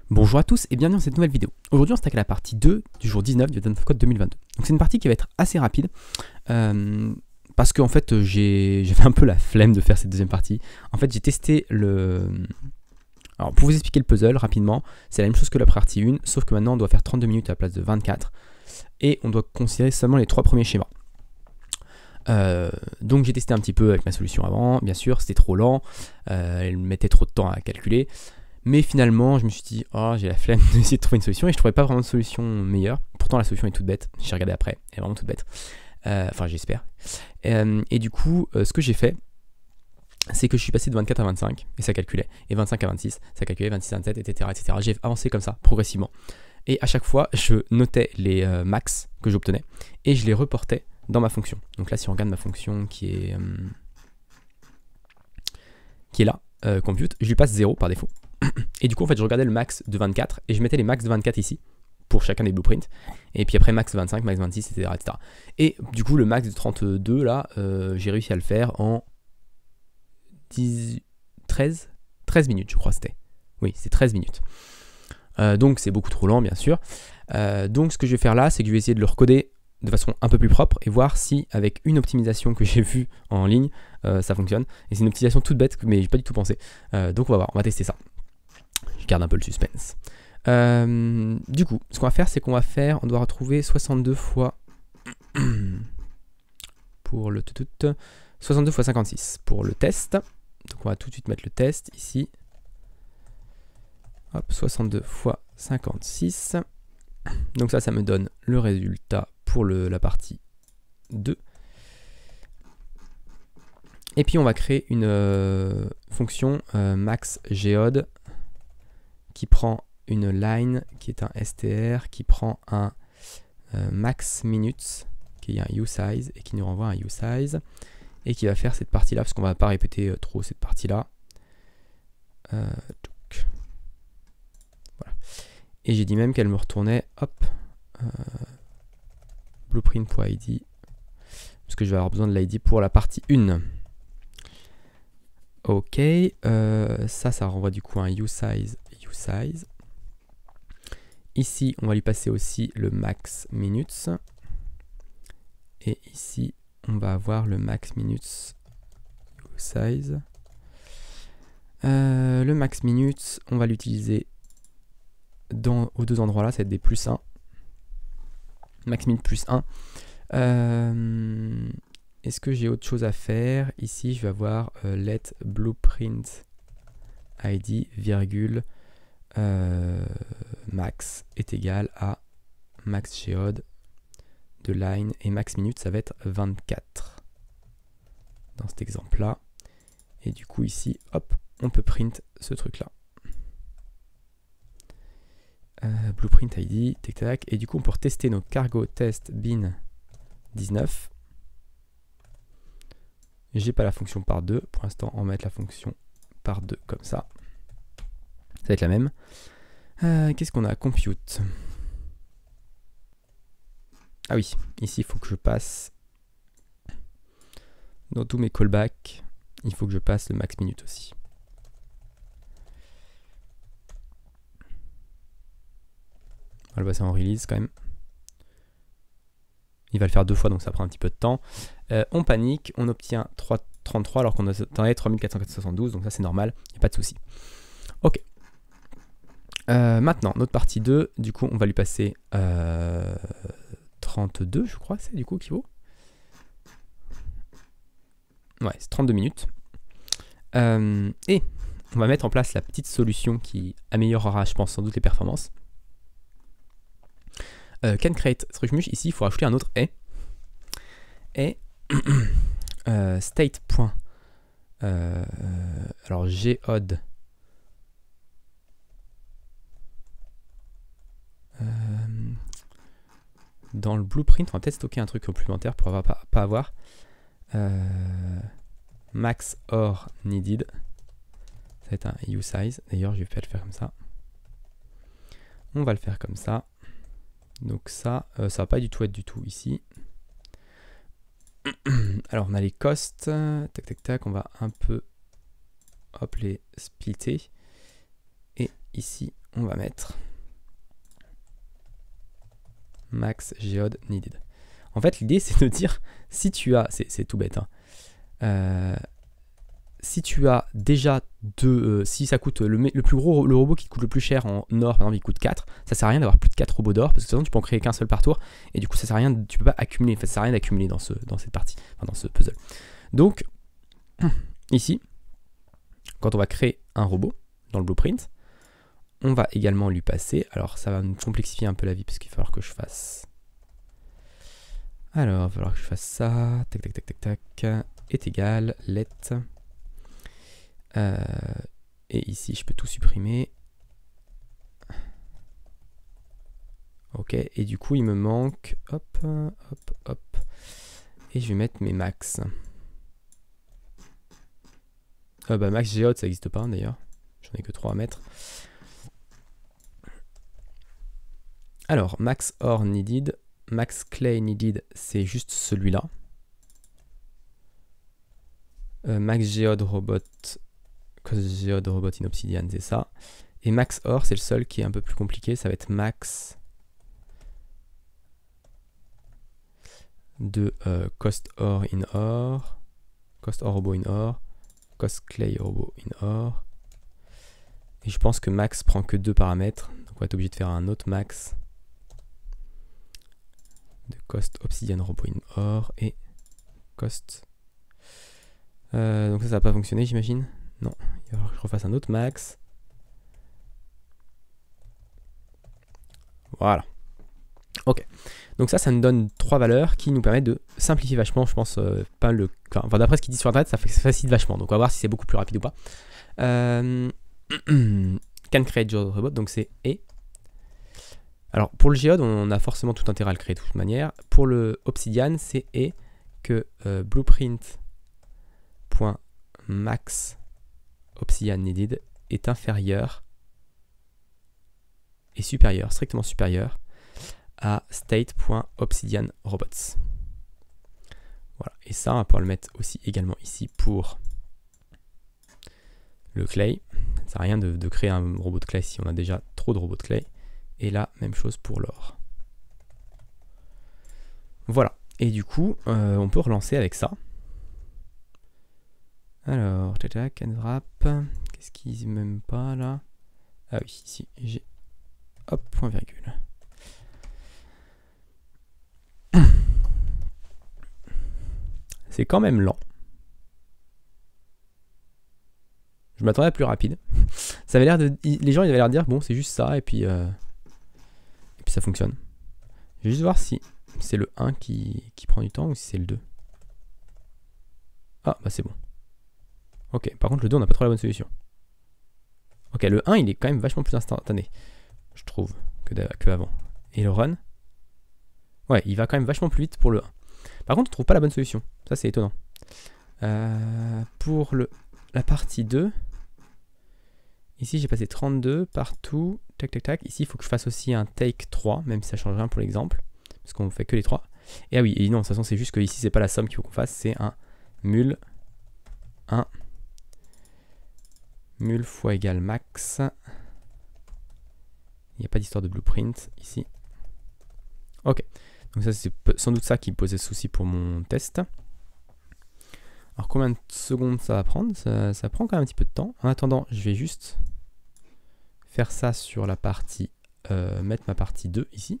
Bonjour à tous et bienvenue dans cette nouvelle vidéo. Aujourd'hui on s'attaque à la partie 2 du jour 19 du Dawn of Code 2022. Donc c'est une partie qui va être assez rapide parce qu'en fait j'avais un peu la flemme de faire cette deuxième partie. En fait j'ai testé le... Alors pour vous expliquer le puzzle rapidement, c'est la même chose que la partie 1, sauf que maintenant on doit faire 32 minutes à la place de 24 et on doit considérer seulement les 3 premiers schémas. Donc j'ai testé un petit peu avec ma solution avant, bien sûr c'était trop lent, elle mettait trop de temps à calculer. Mais finalement, je me suis dit, oh, j'ai la flemme d'essayer de trouver une solution et je trouvais pas vraiment de solution meilleure. Pourtant, la solution est toute bête. J'ai regardé après, elle est vraiment toute bête. Enfin, j'espère. Et du coup, ce que j'ai fait, c'est que je suis passé de 24 à 25 et ça calculait. Et 25 à 26, ça calculait, 26 à 27, etc. etc. J'ai avancé comme ça, progressivement. Et à chaque fois, je notais les max que j'obtenais et je les reportais dans ma fonction. Donc là, si on regarde ma fonction qui est là, compute, je lui passe 0 par défaut. Et du coup, en fait, je regardais le max de 24 et je mettais les max de 24 ici pour chacun des blueprints. Et puis après, max 25, max 26, etc. etc. Et du coup, le max de 32, là, j'ai réussi à le faire en 13 minutes, je crois c'était. Oui, c'est 13 minutes. Donc, c'est beaucoup trop lent, bien sûr. Donc, ce que je vais faire là, c'est que je vais essayer de le recoder de façon un peu plus propre et voir si, avec une optimisation que j'ai vue en ligne, ça fonctionne. Et c'est une optimisation toute bête, mais j'ai pas du tout pensé. Donc, on va voir, on va tester ça. Je garde un peu le suspense. Du coup, ce qu'on va faire, c'est on doit retrouver 62 fois pour le 62 fois 56 pour le test. Donc on va tout de suite mettre le test ici. Hop, 62 fois 56. Donc ça me donne le résultat pour la partie 2. Et puis on va créer une fonction maxGeode qui prend une line qui est un str, qui prend un max minutes, qui est un usize, et qui nous renvoie un usize, et qui va faire cette partie-là, parce qu'on ne va pas répéter trop cette partie-là. Voilà. Et j'ai dit même qu'elle me retournait, hop, blueprint.id, parce que je vais avoir besoin de l'id pour la partie 1. Ok, ça renvoie du coup un usize. Ici, on va lui passer aussi le max minutes. Et ici, on va avoir le max minutes size. Le max minutes, on va l'utiliser aux deux endroits là, ça va être des plus 1. Max minutes plus 1. Est-ce que j'ai autre chose à faire? Ici, je vais avoir let blueprint id, virgule, max est égal à max geode de line et max minute ça va être 24 dans cet exemple là, et du coup ici hop on peut print ce truc là, blueprint id tac tac, et du coup on peut retester nos cargo test bin 19. J'ai pas la fonction par 2 pour l'instant, on va mettre la fonction par 2 comme ça, ça va être la même. Qu'est-ce qu'on a? Compute. Ah oui, ici il faut que je passe dans tous mes callbacks, il faut que je passe le max minute aussi. On va le passer en release quand même. Il va le faire 2 fois donc ça prend un petit peu de temps. On panique, on obtient 3,33 alors qu'on attendait 3472, donc ça c'est normal, il n'y a pas de souci. Ok. Maintenant, notre partie 2, du coup, on va lui passer 32, je crois, c'est du coup qui vaut. Ouais, c'est 32 minutes. Et on va mettre en place la petite solution qui améliorera, je pense, sans doute les performances. Can create structmush, ici, il faut rajouter un autre et. Et state. Alors, geode. Dans le blueprint, on va peut-être stocker un truc complémentaire pour pas avoir max or needed. Ça va être un usize. D'ailleurs, je vais peut-être le faire comme ça. On va le faire comme ça. Donc ça, ça va pas du tout être du tout ici. Alors, on a les costs. Tac, tac, tac. On va un peu hop, les splitter. Et ici, on va mettre max geode needed. En fait, l'idée, c'est de dire, si tu as, c'est tout bête, hein, si tu as déjà si ça coûte le plus gros, le robot qui te coûte le plus cher en or, par exemple, il coûte 4, ça sert à rien d'avoir plus de 4 robots d'or, parce que de toute façon, tu peux en créer qu'un seul par tour, et du coup, ça sert à rien, tu peux pas accumuler, enfin, ça sert à rien d'accumuler dans cette partie, enfin, dans ce puzzle. Donc, ici, quand on va créer un robot dans le blueprint, on va également lui passer, alors ça va me complexifier un peu la vie, parce qu'il va falloir que je fasse... Alors, il va falloir que je fasse ça, tac, tac, tac, tac, tac, est égal, let... et ici je peux tout supprimer. Ok, et du coup il me manque, hop, hop, hop, et je vais mettre mes max. Bah max geode ça n'existe pas d'ailleurs, j'en ai que 3 à mettre. Alors max ore needed, max clay needed c'est juste celui-là. Max geode robot, geode robot in obsidian c'est ça. Et max ore c'est le seul qui est un peu plus compliqué, ça va être max de cost ore in ore, cost ore robot in ore, cost clay robot in ore. Et je pense que max prend que 2 paramètres, donc on va être obligé de faire un autre max de cost obsidian robot in ore et cost. Donc ça va pas fonctionner j'imagine. Non, il va falloir que je refasse un autre max. Voilà. Ok. Donc ça nous donne 3 valeurs qui nous permettent de simplifier vachement, je pense, pas le... Enfin, d'après ce qu'ils disent sur internet, ça facilite vachement. Donc on va voir si c'est beaucoup plus rapide ou pas. Can create geode robot, donc c'est et. Alors pour le geode, on a forcément tout intérêt à le créer de toute manière. Pour le obsidian, c'est et que blueprint.max obsidian needed est inférieur et supérieur, strictement supérieur à state.obsidianrobots. Voilà, et ça on va pouvoir le mettre aussi également ici pour le clay. Ça ne sert à rien de créer un robot de clay si on a déjà trop de robots de clay. Et là, même chose pour l'or. Voilà, et du coup, on peut relancer avec ça. Alors, tac, unwrap. Qu'est-ce qu'ils m'aiment pas là? Ah oui, ici, j'ai... Hop, point virgule. C'est quand même lent. Je m'attendais à plus rapide. Ça avait l'air de... Les gens ils avaient l'air de dire, bon, c'est juste ça, et puis ça fonctionne. Je vais juste voir si c'est le 1 qui prend du temps ou si c'est le 2. Ah, bah c'est bon. Ok, par contre le 2 on n'a pas trop la bonne solution. Ok, le 1 il est quand même vachement plus instantané, je trouve, que avant. Et le run, ouais, il va quand même vachement plus vite pour le 1. Par contre on trouve pas la bonne solution, ça c'est étonnant. Pour la partie 2, ici j'ai passé 32 partout, tac tac tac. Ici il faut que je fasse aussi un take 3, même si ça change rien pour l'exemple, parce qu'on fait que les 3. Et ah oui, et non, de toute façon c'est juste que ici c'est pas la somme qu'il faut qu'on fasse, c'est un mul 1 mul fois égal max. Il n'y a pas d'histoire de blueprint ici. Ok, donc ça c'est sans doute ça qui me posait souci pour mon test. Alors combien de secondes ça va prendre? Ça prend quand même un petit peu de temps. En attendant, je vais juste faire ça sur la partie, mettre ma partie 2 ici.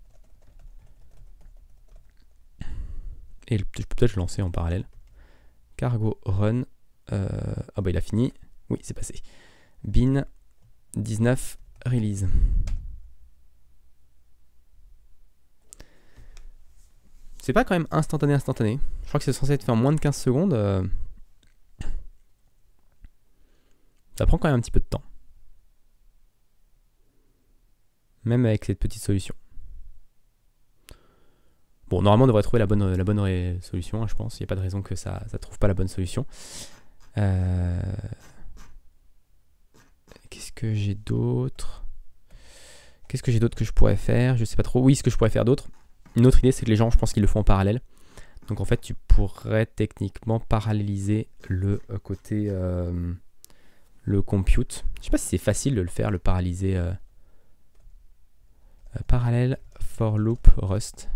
Et je peux peut-être le lancer en parallèle. Cargo run. Ah bah il a fini. Oui, c'est passé. Bin 19 release. C'est pas quand même instantané. Je crois que c'est censé être fait en moins de 15 secondes. Ça prend quand même un petit peu de temps. Même avec cette petite solution. Bon, normalement on devrait trouver la bonne solution, hein, je pense. Il n'y a pas de raison que ça ne trouve pas la bonne solution. Qu'est-ce que j'ai d'autre? Qu'est-ce que j'ai d'autre que je pourrais faire? Je sais pas trop. Oui, ce que je pourrais faire d'autre. Une autre idée, c'est que les gens, je pense qu'ils le font en parallèle. Donc en fait, tu pourrais techniquement paralléliser le côté le compute. Je sais pas si c'est facile de le faire, le paralyser. Parallèle for loop Rust.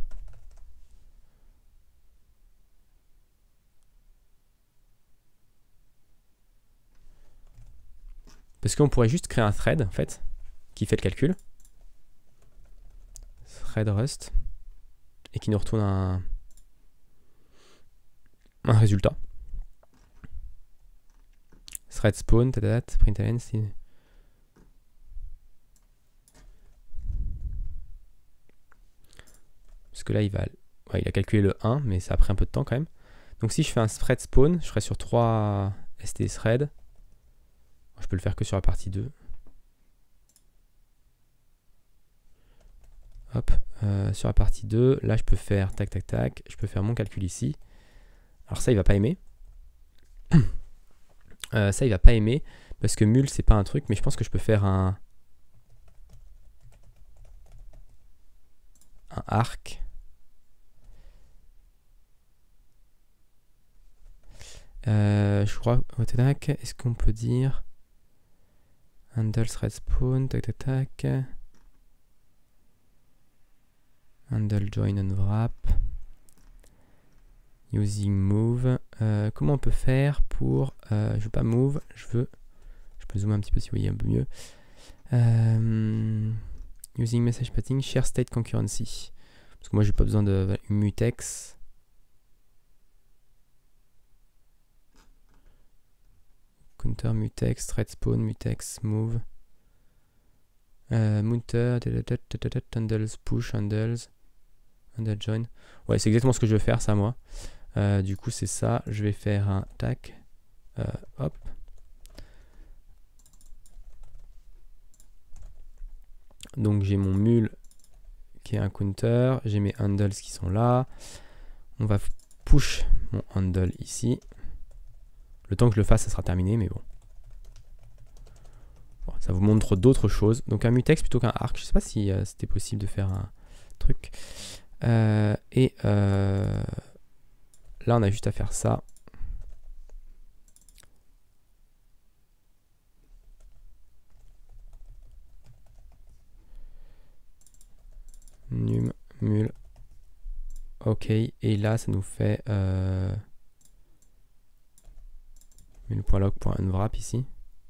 Parce qu'on pourrait juste créer un thread, en fait, qui fait le calcul. Thread Rust. Et qui nous retourne un résultat. Thread spawn, println, parce que là, il a calculé le 1, mais ça a pris un peu de temps quand même. Donc si je fais un thread spawn, je ferai sur 3 st thread. Je peux le faire que sur la partie 2. Hop, sur la partie 2, là je peux faire tac tac tac, je peux faire mon calcul ici. Alors ça il va pas aimer. Ça il va pas aimer parce que mul c'est pas un truc, mais je pense que je peux faire un arc. Je crois, est-ce qu'on peut dire handle thread spawn, tac tac tac. Handle join unwrap. Using move. Comment on peut faire pour... je veux pas move, je peux zoomer un petit peu si vous voyez un peu mieux. Using message padding, share state concurrency. Parce que moi j'ai pas besoin de mutex. Counter mutex, thread spawn, mutex, move. Mounter, handles, push, handle join. Ouais, c'est exactement ce que je veux faire, ça, moi. Du coup, c'est ça. Je vais faire un tac. Hop. Donc, j'ai mon mul qui est un counter. J'ai mes handles qui sont là. On va push mon handle ici. Le temps que je le fasse, ça sera terminé, mais bon. Bon, ça vous montre d'autres choses. Donc un mutex plutôt qu'un arc. Je sais pas si c'était possible de faire un truc. Là, on a juste à faire ça. Num, mul. Ok. Et là, ça nous fait mul.log.unwrap ici.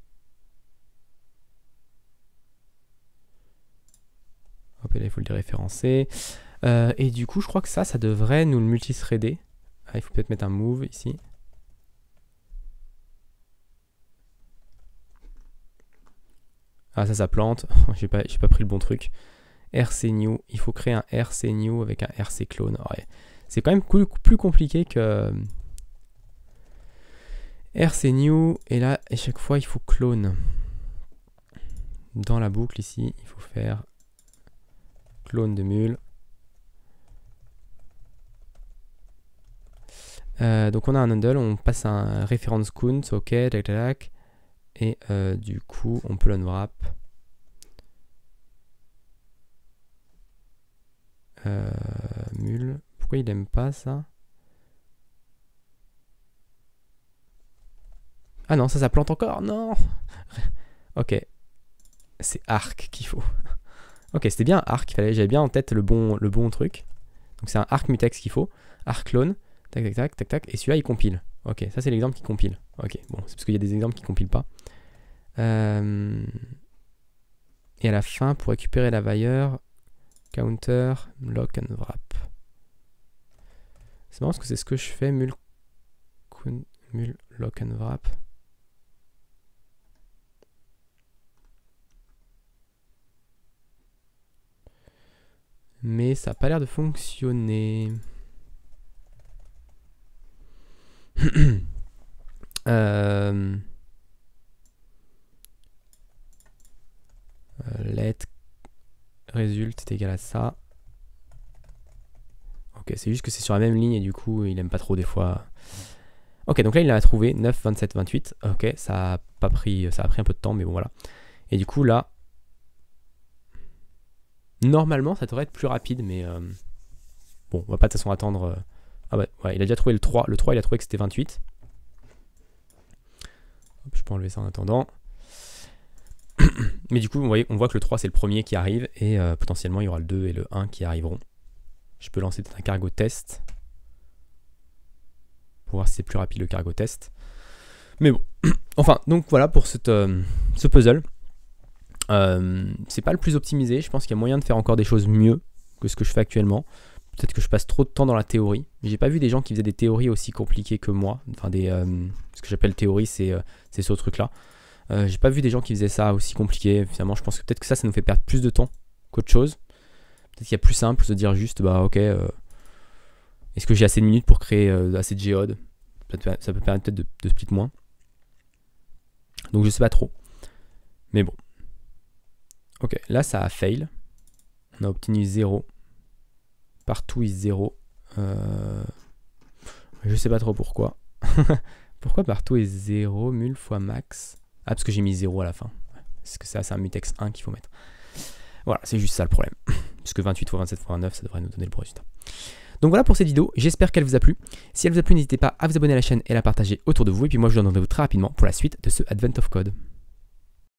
Hop, et là, il faut le déréférencer. Et du coup, je crois que ça devrait nous le multithreader. Ah, il faut peut-être mettre un move ici. Ah, ça plante. J'ai pas pris le bon truc. rcnew. Il faut créer un rcnew avec un rcclone. Ouais. C'est quand même plus compliqué que rcnew. Et là, à chaque fois, il faut clone. Dans la boucle ici, il faut faire clone de mul. Donc on a un handle, on passe un reference count, ok, tac tac tac. Et du coup, on peut l'unwrap. Mul. Pourquoi il aime pas ça? Ah non, ça plante encore, non. Ok. C'est arc qu'il faut. Ok, c'était bien arc, j'avais bien en tête le bon truc. Donc c'est un arc mutex qu'il faut. Arc clone, tac tac tac tac tac. Et celui-là il compile. Ok, ça c'est l'exemple qui compile. Ok, bon, c'est parce qu'il y a des exemples qui compilent pas. Et à la fin, pour récupérer la valeur, counter, lock and wrap. C'est marrant parce que c'est ce que je fais, mul lock and wrap. Mais ça n'a pas l'air de fonctionner. Let result est égal à ça. Ok, c'est juste que c'est sur la même ligne et du coup il aime pas trop des fois. Ok, donc là il a trouvé 9, 27, 28. Ok, ça a pris un peu de temps, mais bon voilà. Et du coup là, normalement ça devrait être plus rapide, mais bon, on va pas de toute façon attendre. Ah ouais, il a déjà trouvé le 3. Le 3 il a trouvé que c'était 28. Hop, je peux enlever ça en attendant. Mais du coup, on voit que le 3 c'est le premier qui arrive et potentiellement il y aura le 2 et le 1 qui arriveront. Je peux lancer un cargo test pour voir si c'est plus rapide le cargo test. Mais bon, enfin, donc voilà pour ce puzzle. C'est pas le plus optimisé, je pense qu'il y a moyen de faire encore des choses mieux que ce que je fais actuellement. Peut-être que je passe trop de temps dans la théorie. J'ai pas vu des gens qui faisaient des théories aussi compliquées que moi. Enfin, ce que j'appelle théorie, c'est ce truc-là. J'ai pas vu des gens qui faisaient ça aussi compliqué. Finalement, je pense que peut-être que ça nous fait perdre plus de temps qu'autre chose. Peut-être qu'il y a plus simple de dire juste, bah ok, est-ce que j'ai assez de minutes pour créer assez de géodes? Ça peut permettre peut-être de split moins. Donc je sais pas trop. Mais bon. Ok, là ça a fail. On a obtenu 0. Partout is 0. Je sais pas trop pourquoi. Pourquoi partout est 0 mul fois max? Ah, parce que j'ai mis 0 à la fin. Parce que ça, c'est un mutex 1 qu'il faut mettre. Voilà, c'est juste ça le problème. Parce que 28 fois 27 fois 29, ça devrait nous donner le bon résultat. Donc voilà pour cette vidéo, j'espère qu'elle vous a plu. Si elle vous a plu, n'hésitez pas à vous abonner à la chaîne et à la partager autour de vous. Et puis moi, je vous donne rendez-vous très rapidement pour la suite de ce Advent of Code.